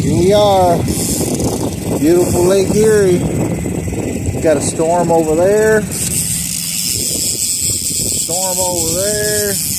Here we are, beautiful Lake Erie. Got a storm over there, storm over there.